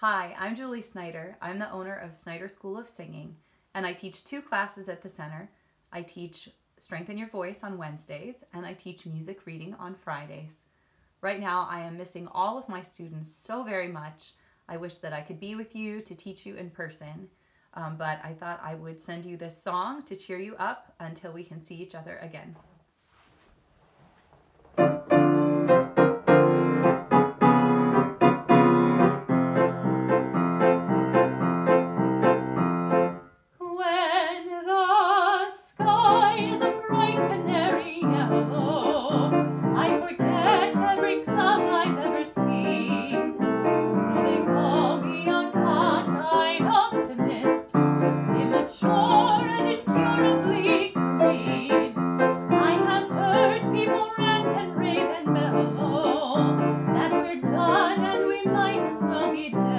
Hi, I'm Julie Snyder. I'm the owner of Snyder School of Singing, and I teach 2 classes at the center. I teach Strengthen Your Voice on Wednesdays, and I teach music reading on Fridays. Right now, I am missing all of my students so very much. I wish that I could be with you to teach you in person, but I thought I would send you this song to cheer you up until we can see each other again. That we're done and we might as well be dead.